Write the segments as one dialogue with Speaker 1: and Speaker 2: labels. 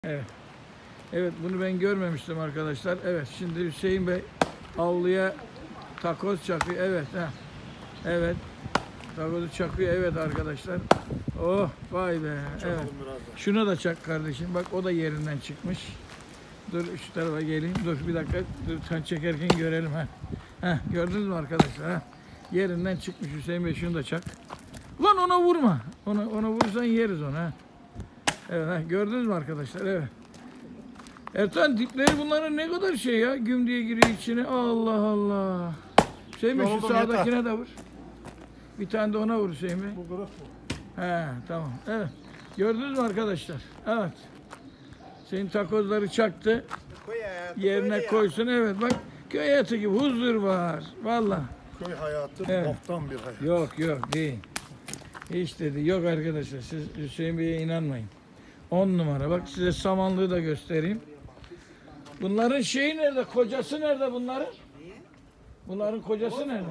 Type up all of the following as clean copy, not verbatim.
Speaker 1: Evet. Evet, bunu ben görmemiştim arkadaşlar. Evet, şimdi Hüseyin Bey avluya takoz çakıyor. Evet, evet. Takozu çakıyor. Evet arkadaşlar. Oh, vay be. Evet. Şuna da çak kardeşim. Bak o da yerinden çıkmış. Dur şu tarafa geleyim. Dur bir dakika. Dur sen çekerken görelim gördünüz mü arkadaşlar? Yerinden çıkmış Hüseyin Bey, şunu da çak. Lan ona vurma. Ona vursan yeriz onu Evet, gördünüz mü arkadaşlar? Evet. Ertan, dipleri bunların ne kadar şey ya. Güm diye giriyor içine. Allah Allah. Hüseyin Bey şu sağdakine de vur. Bir tane de ona vur Hüseyin Bey.
Speaker 2: Bu kırık bu.
Speaker 1: Tamam. Evet. Gördünüz mü arkadaşlar? Evet. Senin takozları çaktı. Yerine koysun. Evet bak. Köy hayatı gibi huzur var. Vallahi.
Speaker 2: Köy hayatı boktan bir hayat.
Speaker 1: Yok değil. Hiç dedi. Yok arkadaşlar. Siz Hüseyin Bey'e inanmayın. 10 numara. Bak size samanlığı da göstereyim. Bunların şeyi nerede? Kocası nerede bunların? Bunların kocası nerede?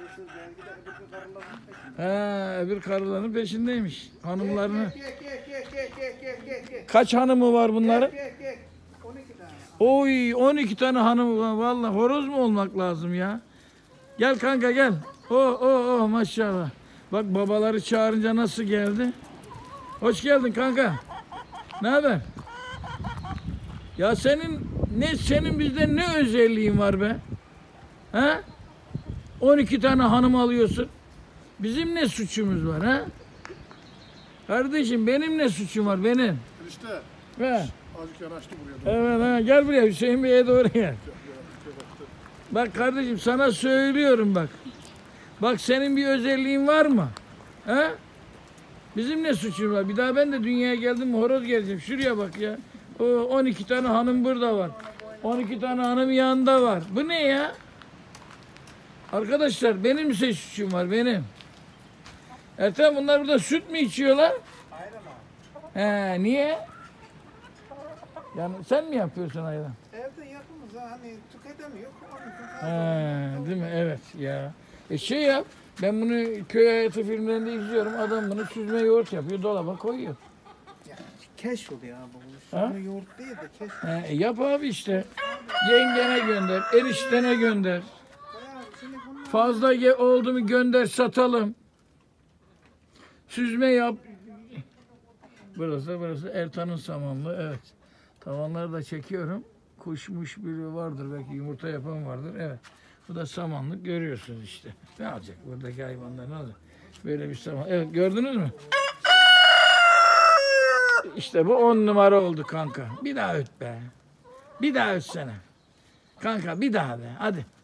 Speaker 1: Öbür karıların peşindeymiş. Hanımlarını. Kaç hanımı var bunların?
Speaker 3: 12 tane.
Speaker 1: Oy, 12 tane hanımı var. Vallahi horoz mu olmak lazım ya? Gel kanka gel. Oh maşallah. Bak babaları çağırınca nasıl geldi? Hoş geldin kanka. Ne haber? Ya senin bizde ne özelliğin var be? 12 tane hanım alıyorsun. Bizim ne suçumuz var Kardeşim benim ne suçum var benim?
Speaker 2: İşte.
Speaker 1: He.
Speaker 2: Azıcık yanaştı buraya.
Speaker 1: Evet gel buraya Hüseyin Bey'e doğru gel. Bak kardeşim sana söylüyorum bak. Bak senin bir özelliğin var mı? Bizim ne suçumuz var? Bir daha ben de dünyaya geldim mi horoz geleceğim. Şuraya bak ya. 12 tane hanım burada var. 12 tane hanım yanında var. Bu ne ya? Arkadaşlar benim bir suçum var benim. Ertan bunlar burada süt mü içiyorlar?
Speaker 3: Aynen.
Speaker 1: Niye? Yani sen mi yapıyorsun ayran?
Speaker 3: Evde yapımız hani tüketemiyor.
Speaker 1: Değil mi? Evet ya. Şey yap. Ben bunu köy hayatı filmlerinde izliyorum. Adam bunu süzme yoğurt yapıyor. Dolaba koyuyor.
Speaker 3: Yani keş oluyor abi bu. Sonra yoğurt değil de keş.
Speaker 1: Yap abi işte. Yengene gönder. Eniştene gönder. Fazla oldu mu gönder satalım. Süzme yap. Burası Ertan'ın samanlığı. Evet. Tavanları da çekiyorum. Kuşmuş biri vardır. Belki yumurta yapan vardır. Evet. Bu da samanlık. Görüyorsunuz işte. Ne alacak? Buradaki hayvanlar ne alacak? Böyle bir saman. Evet gördünüz mü? İşte bu 10 numara oldu kanka. Bir daha öt be. Bir daha ötsene. Kanka bir daha be.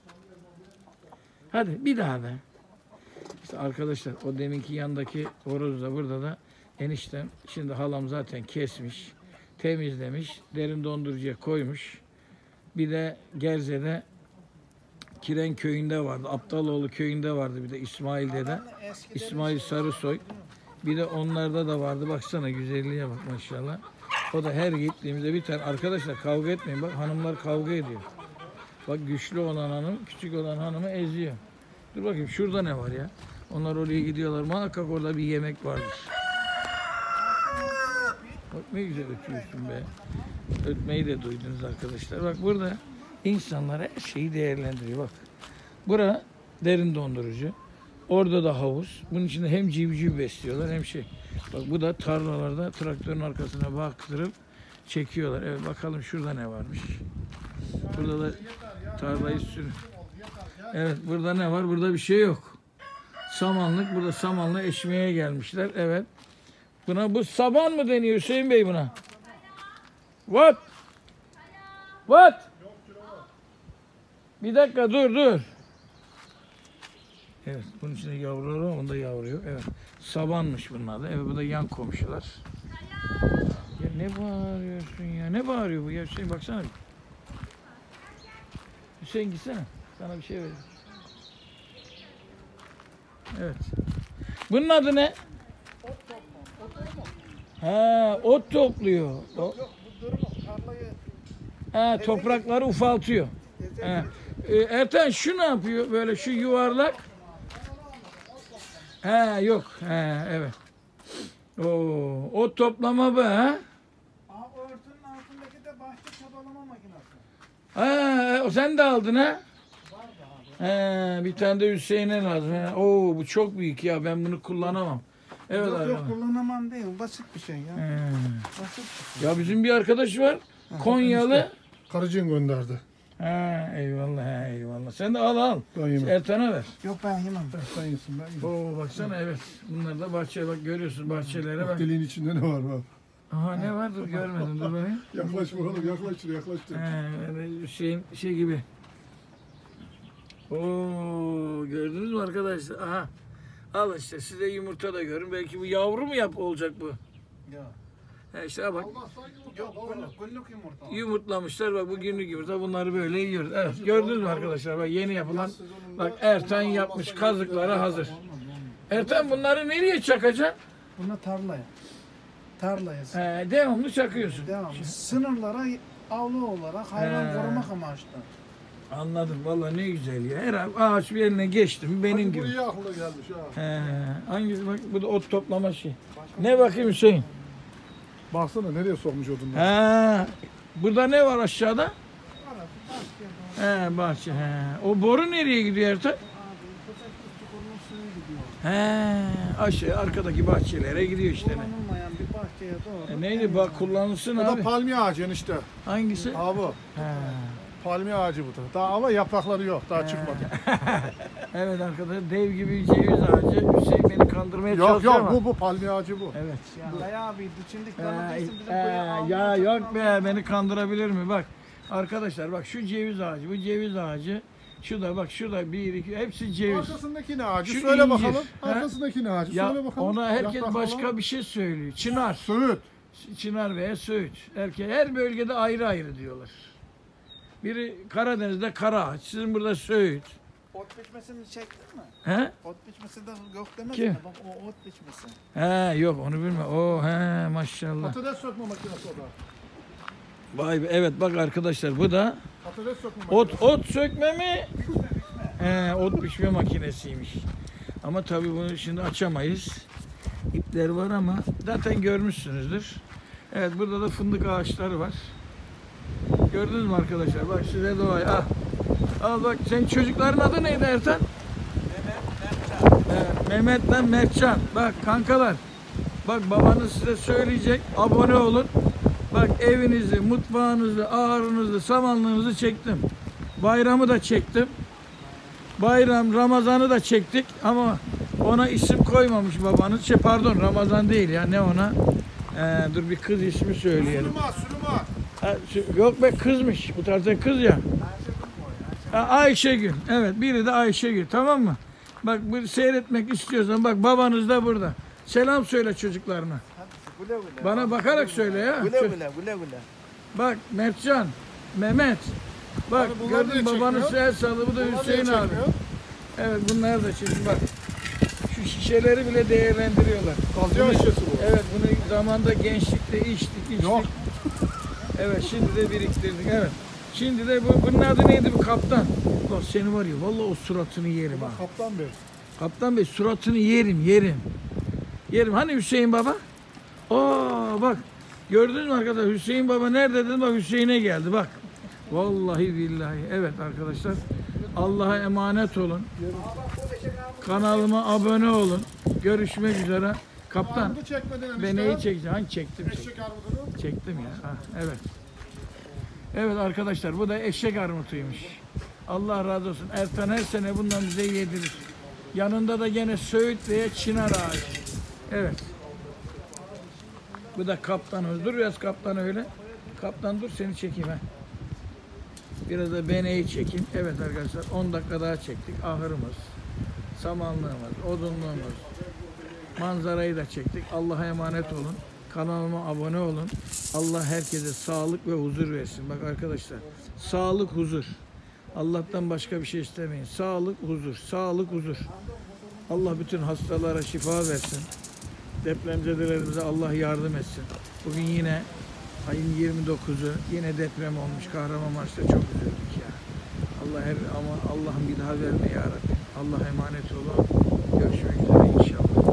Speaker 1: Hadi bir daha be. İşte arkadaşlar o deminki yandaki horoz da burada da eniştem. Şimdi halam zaten kesmiş. Temizlemiş. Derin dondurucuya koymuş. Bir de Gerze'de Kiren köyünde vardı. Aptaloğlu köyünde vardı bir de İsmail'de de. İsmail Sarısoy. Bir de onlarda da vardı. Baksana güzelliğe bak maşallah. O da her gittiğimizde bir tane. Arkadaşlar kavga etmeyin. Bak hanımlar kavga ediyor. Bak güçlü olan hanım küçük olan hanımı eziyor. Dur bakayım şurada ne var ya? Onlar oraya gidiyorlar. Muhakkak orada bir yemek vardır. Bak ne güzel ötüyorsun be. Ötmeyi de duydunuz arkadaşlar. Bak burada insanlar her şeyi değerlendiriyor. Bak. Bura derin dondurucu. Orada da havuz. Bunun içinde hem civciv besliyorlar hem şey. Bak bu da tarlalarda traktörün arkasına baktırıp çekiyorlar. Evet bakalım şurada ne varmış. Burada da tarlayı sürün. Evet burada ne var? Burada bir şey yok. Samanlık. Burada samanla eşmeye gelmişler. Evet. Bu saban mı deniyor Hüseyin Bey buna? What? Bir dakika dur. Evet bunun içinde yavruları var. Onda yavru yok. Evet. Sabanmış bunun adı. Evet bu da yan komşular. Ya ne bağırıyorsun ya? Ne bağırıyor bu ya? Hüseyin baksana bir. Hüseyin gitsene. Sana bir şey vereyim. Evet. Bunun adı ne? Ot topluyor.
Speaker 3: Yok bu durumu tarlayı.
Speaker 1: Toprakları ufaltıyor. Ertan şu ne yapıyor? Böyle şu yuvarlak. Yok. Evet. Ot toplama bu
Speaker 3: Örtünün altı de bahçe çabalama makinesi.
Speaker 1: Ha, o sen de aldın ha?
Speaker 3: Var da abi.
Speaker 1: He, bir tane de Hüseyin'e lazım. He. Oo, bu çok büyük ya. Ben bunu kullanamam. Evet
Speaker 3: Yok
Speaker 1: arkadaşlar.
Speaker 3: kullanamam değil. Basit bir şey ya.
Speaker 1: He.
Speaker 3: Basit bir şey.
Speaker 1: Ya bizim bir arkadaş var. Konyalı.
Speaker 2: Karıcığın gönderdi.
Speaker 1: Ha, eyvallah, eyvallah. Sen de al.
Speaker 2: Ben yemem.
Speaker 1: Ertan'a ver.
Speaker 3: Yok ben yemem.
Speaker 2: Sen yesin ben yemem.
Speaker 1: Oo, baksana evet. Bunlar da bahçe, bak görüyorsun bahçelere bak.
Speaker 2: Bak deliğin içinde ne var bak.
Speaker 1: Aha, ne var? Dur görmedim. Dur bakayım.
Speaker 2: Yaklaş bakalım yaklaştır yaklaştır.
Speaker 1: He, öyle Hüseyin şey gibi. Oo, gördünüz mü arkadaşlar? Aha. Al işte size yumurta da görün. Belki bu yavru mu olacak bu?
Speaker 3: Yok.
Speaker 1: He işte bak.
Speaker 3: Yok günlük yumurta.
Speaker 1: Yumurtlamışlar bak, bu günlük yumurta, bunları böyle yiyoruz. Evet, gördünüz mü arkadaşlar? Bak yeni yapılan, bak Ertan yapmış, kazıkları hazır. Ertan bunları nereye çakacaksın?
Speaker 3: Buna tarlaya. Tarlaya.
Speaker 1: Devamlı çakıyorsun.
Speaker 3: Devam. Sınırlara avlu olarak hayvan korumak amaçlı.
Speaker 1: Anladım. Vallahi ne güzel ya. Her ağaç bir eline geçti mi benim
Speaker 2: Hadi
Speaker 1: gibi.
Speaker 2: buraya aklına gelmiş ha.
Speaker 1: Hangisi bak, bu da ot toplama şey. Ne bakayım Hüseyin?
Speaker 2: Baksana nereye sokmuş odunları.
Speaker 1: Burada ne var aşağıda? Bahçe. O boru nereye gidiyor Ertan? Aşağı arkadaki bahçelere gidiyor işte.
Speaker 3: Kullanılmayan bir bahçeye doğru.
Speaker 1: Neydi bak, kullanılsın
Speaker 2: Bu da
Speaker 1: abi.
Speaker 2: palmiye ağacı enişte.
Speaker 1: Hangisi?
Speaker 2: Abi palmiye ağacı bu da. Daha ama yaprakları yok. Daha çıkmadı.
Speaker 1: Evet arkadaşlar, dev gibi bir ceviz ağacı. Hüseyin beni kandırmaya
Speaker 2: Yok
Speaker 1: çalışıyor
Speaker 2: yok
Speaker 1: ama.
Speaker 2: bu palmiye ağacı bu.
Speaker 1: Evet.
Speaker 3: Ya Dayı abi içindik tanıdıysın bizim buraya
Speaker 1: Ya yok be, beni kandırabilir mi? Bak arkadaşlar, bak şu ceviz ağacı, bu ceviz ağacı. Şu da bak, şurada bir iki, hepsi ceviz.
Speaker 2: Arkasındaki ne ağacı?
Speaker 1: Şu
Speaker 2: Söyle
Speaker 1: incir,
Speaker 2: bakalım.
Speaker 1: ha?
Speaker 2: Arkasındaki ne ağacı?
Speaker 1: Ya
Speaker 2: Söyle bakalım.
Speaker 1: ona herkes
Speaker 2: Yaprak
Speaker 1: başka
Speaker 2: falan.
Speaker 1: bir şey söylüyor. Çınar.
Speaker 2: Söğüt.
Speaker 1: Çınar veya Söğüt. Her bölgede ayrı ayrı diyorlar. Biri Karadeniz'de kara ağaç, sizin burada Söğüt.
Speaker 3: Ot biçmesini çektin mi?
Speaker 1: He?
Speaker 3: Ot biçmesi de yok demedin
Speaker 1: Kim?
Speaker 3: mi? Bak o ot biçmesi.
Speaker 1: Yok onu bilme. Maşallah.
Speaker 2: Patates sökme makinesi o da.
Speaker 1: Vay be, evet bak arkadaşlar, bu da
Speaker 2: Patates sökme makinesi.
Speaker 1: ot sökme mi? Ot biçme makinesiymiş. Ama tabii bunu şimdi açamayız. İpler var ama zaten görmüşsünüzdür. Evet, burada da fındık ağaçları var. Gördünüz mü arkadaşlar? Bak size doğayı. Al bak, senin çocukların adı neydi Ertan? Mehmet'le Mertcan. Bak kankalar. Bak babanız size söyleyecek. Abone olun. Bak evinizi, mutfağınızı, ahırınızı, samanlığınızı çektim. Bayramı da çektim. Bayram, Ramazan'ı da çektik ama ona isim koymamış babanız. Pardon, Ramazan değil ya, ne ona? Dur bir kız ismi söyleyelim.
Speaker 2: Süleyman.
Speaker 1: Yok be, kızmış. Bu tarzda kız ya. Ayşegül. Evet, biri de Ayşegül, tamam mı? Bak bu seyretmek istiyorsan bak, babanız da burada. Selam söyle çocuklarına.
Speaker 3: Güle güle.
Speaker 1: Bana bakarak söyle ya.
Speaker 3: Güle.
Speaker 1: Bak Mertcan, Mehmet. Bak
Speaker 2: Abi bunlar
Speaker 1: gördün
Speaker 2: niye
Speaker 1: babanın
Speaker 2: çekmiyor?
Speaker 1: el salı, bu da
Speaker 2: Bunlar
Speaker 1: Hüseyin
Speaker 2: niye
Speaker 1: abi.
Speaker 2: çekmiyor?
Speaker 1: Evet, bunlar da şimdi bak. Şu şişeleri bile değerlendiriyorlar.
Speaker 2: Kazıyor şişesi bu.
Speaker 1: Evet, bunu zamanda gençlikte içtik.
Speaker 2: Yok.
Speaker 1: Evet, şimdi de biriktirdik. Evet. Şimdi de bunun adı neydi, bu kaptan? Bak seni var ya, vallahi o suratını yerim ha.
Speaker 2: Kaptan Bey.
Speaker 1: Kaptan Bey, suratını yerim. Yerim. Hani Hüseyin baba? Bak. Gördünüz mü arkadaşlar? Hüseyin baba nerede dedim, bak Hüseyin'e geldi bak. Vallahi billahi. Evet arkadaşlar. Allah'a emanet olun. Kanalıma abone olun. Görüşmek üzere. Kaptan.
Speaker 2: Armudu çekmedin enişte.
Speaker 1: Ben neyi çekeceğim? Hangi çektim?
Speaker 2: Eşek armudunu.
Speaker 1: Çektim ya. Evet. Evet arkadaşlar, bu da eşek armutuymuş. Allah razı olsun. Ertan her sene bundan bize yedirir. Yanında da gene Söğüt veya Çınar ağacı. Evet. Bu da kaptanımız. Dur biraz kaptan öyle. Kaptan dur, seni çekeyim ha. Biraz da beneyi çekeyim. Evet arkadaşlar, 10 dakika daha çektik. Ahırımız, samanlığımız, odunluğumuz, manzarayı da çektik. Allah'a emanet olun. Kanalıma abone olun. Allah herkese sağlık ve huzur versin. Bak arkadaşlar, sağlık, huzur. Allah'tan başka bir şey istemeyin. Sağlık, huzur. Sağlık, huzur. Allah bütün hastalara şifa versin. Depremzedelerimize Allah yardım etsin. Bugün yine ayın 29'u yine deprem olmuş. Kahramanmaraş'ta çok üzüldük ya. Allah'ım bir daha verme ya Rabbi. Allah'a emanet olun. Görüşmek üzere inşallah.